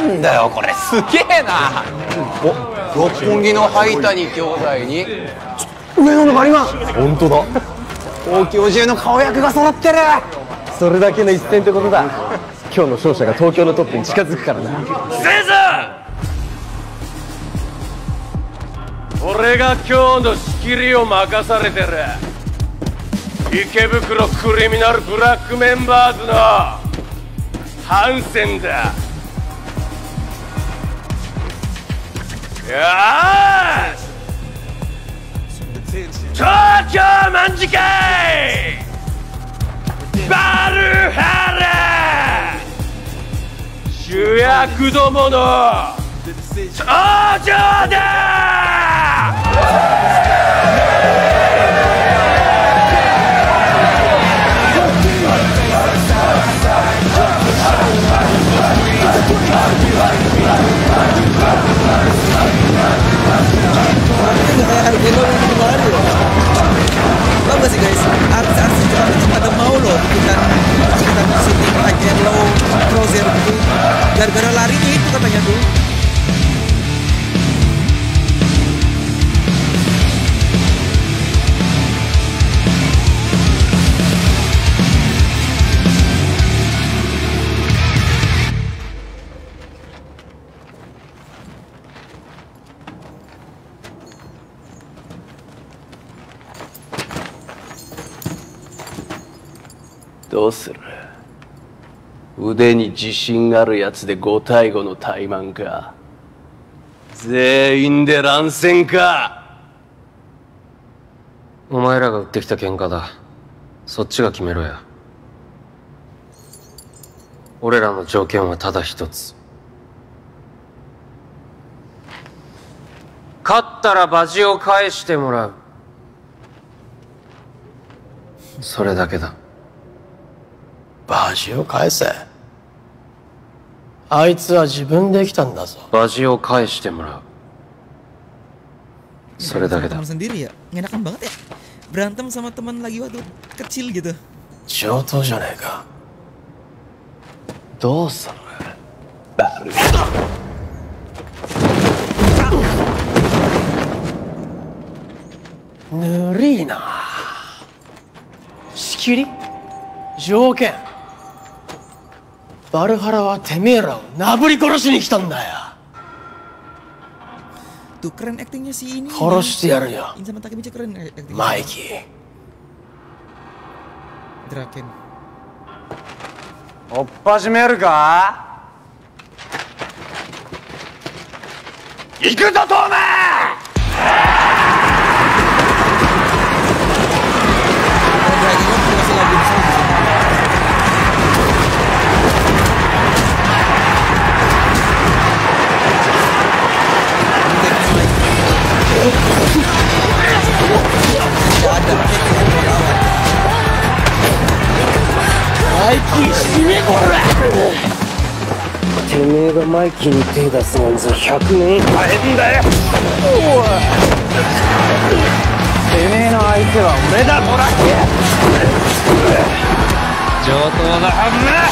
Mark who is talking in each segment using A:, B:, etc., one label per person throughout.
A: なんだよこれ、すげえな。お、六本木の灰谷兄弟に上野のバリマン。本当だ。東京中の顔役が揃ってる。
B: それだけの一戦ってことだ。今日の勝者が東京のトップに近づくからな。
C: せいざ俺が今日の仕切りを任されてる池袋クリミナルブラックメンバーズのハンセンだ。よーし東京卍会バルハラ主役どもの登場だ。
D: Tahu gak sih guys, artis-artis Jepang itu pada mau loh ikutan syuting high and low crosshair gitu, gara-gara larinya itu katanya tuh.
C: どうする？腕に自信あるやつで5対5の怠慢か？全員で乱戦か？
B: お前らが売ってきた喧嘩だ。そっちが決めろや。俺らの条件はただ一つ。勝ったらバジを返してもらう。それだけだ。
E: バジを返せ。あいつは自分で来たんだぞ。
B: バジを返してもらう。それだけだ。
D: Teman sendiri ya, ngenakan banget ya. Berantem sama teman lagi waktu kecil gitu.
E: 上等じゃねえか。
C: どうする？バル
E: ぬるいな。仕切り？条件？バルハラはてめえらをなぶり殺しに来たんだよ。
D: Tuh keren aktingnya si ini.
E: 殺してやるよ。
D: In sama Takemichi keren aktingnya.
E: マイキー。
D: Draken。
B: 追っ始めるか？
C: 行くぞトーマー！
E: マイキー死ねこら。
B: てめえがマイキーに手出すなんぞ100年大変だよ。てめえの相手は俺だトラック。上等なはずだ。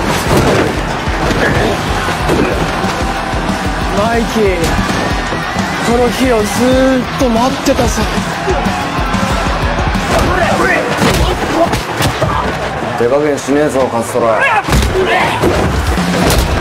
E: マイキー、この日をずーっと待ってたさ。
B: 手加減しねえぞカストラ。